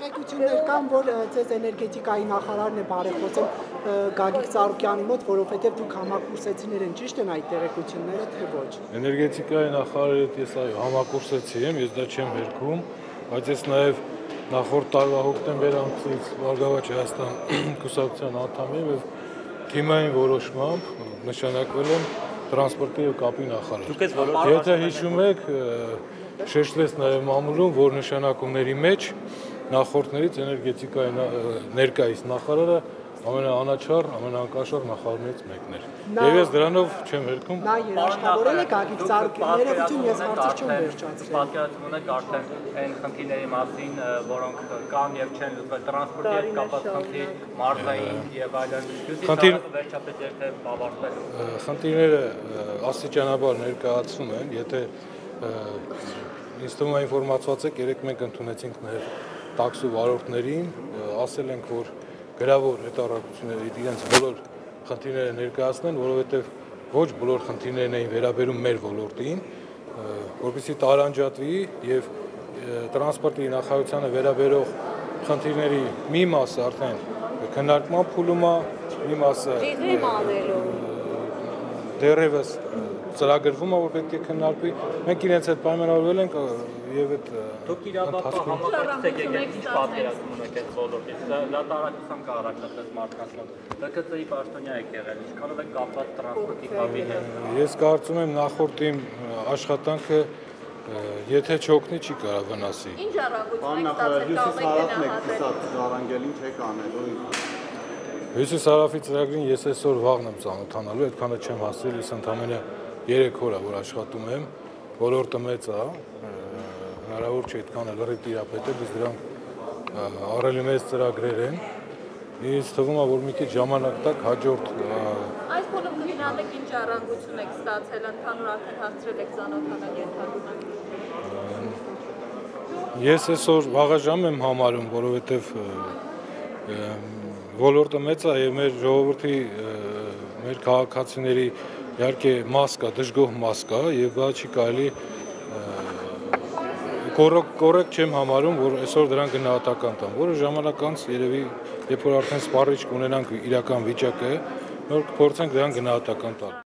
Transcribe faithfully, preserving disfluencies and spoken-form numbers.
տեղեկություններ կան, որ ձեզ էներգետիկայի նախարարն է բարեխոսում Գագիկ Ծառուկյանի մոտ, որովհետև դուք համակուրսեցիներ են, ճիշտ են այդ տեղեկությունները, թե ոչ։ Էներգետիկայի նախարարի հետ ես այո համակուրսեցի եմ, ես դա չեմ հերքում, բայց ես նաև նախորդ տարվա հոկտեմբեր ամսից Բարգավաճ Հայաստան կուսակցության անդամ եմ եւ թիմային որոշմամբ նշանակվել եմ տրանսպորտի եւ կապի նախարար։ Եթե հիշում եք, շեշտվեց նաև մամուլում, որ նշանակումների մեջ նախորդներից էներգետիկայի ներկայիս նախարարը ամենաանաչառ, ամենաանկաշառ նախարարներից մեկն էր։ Եվ ես դրանով չեմ հերքում։ Նա երաշխավորել է Գագիկ Ծառուկյանի, ներողություն, ես հարցը չեմ վերջացրել։ Պատկերացնում ունեք արդեն այն խնդիրների մասին, որոնք կան եւ չեն լուծվել, տրանսպորտի հետ կապված խնդիր, մարզային եւ այլն։ Խնդիրը վերջապես եթե բավարարվելու։ Խնդիրները աստիճանաբար ներկայացվում են, եթե ինձ թվում է ինֆորմացված եք, երեք մենք ընդունեցինք նաև տաքսու վարորդներին, ասել ենք, որ գրավոր հետառակությունները իրենց բոլոր խնդիրները ներկայացնեն, որովհետև ոչ բոլոր խնդիրներն էին վերաբերում մեր ոլորտին, որպեսզի տարանջատվի եւ տրանսպորտի նախարարությանը վերաբերող խնդիրների մի մասը արդեն քննարկման փուլում է, մի մասը դեռևս ծրագրվում է, որ պետք է քննարկվի։ Մենք իրենց հետ պայմանավորվել ենք եւ այդ դուք իրավապահ համակարգիչ եք, ինչ պատկերացում ունեք այդ ոլորտից։ Դա տարածության կարակացած մարդկանց մոտ։ ԲԿՑ-ի պաշտոնյա եք եղել, ինչքանով եք կապված տրանսպորտի կապի հետ։ Ես կարծում եմ նախորդ իմ աշխատանքը եթե չօգնի, չի կարող վնասի։ Ինչ առավոտում եք ստացել Հյուսիս հարավի ծրագրին ես այսօր վաղն եմ ծանոթանալու, այդքանը չեմ հասել, ես ընդամենը երեք օր է որ աշխատում եմ, ոլորտը մեծ է, հնարավոր չէ այդքան լրիվ տիրապետել, բայց դրանք առավել մեծ ծրագրեր են։ Ինձ թվում է, որ մի քիչ ժամանակ տակ հաջորդ Այս փուլում կգնահատեք ինչ առանցություն եք ստացել, ընդհանուր արդեն հասցրել եք ծանոթանալ ենթադրում եմ։ Ես այսօր վաղաժամ եմ համարում, որովհետև ոլորտը մեծ է եւ մեր ժողովրդի մեր քաղաքացիների իհարկե մաս կա, դժգոհ մաս կա եւ դա չի կարելի կորեկտ չեմ համարում, որ այսօր դրան գնահատական տամ, որը ժամանակ անց երևի երբ որ արդեն սպառիչ կունենանք իրական վիճակը, նոր կփորձենք դրան գնահատական տալ։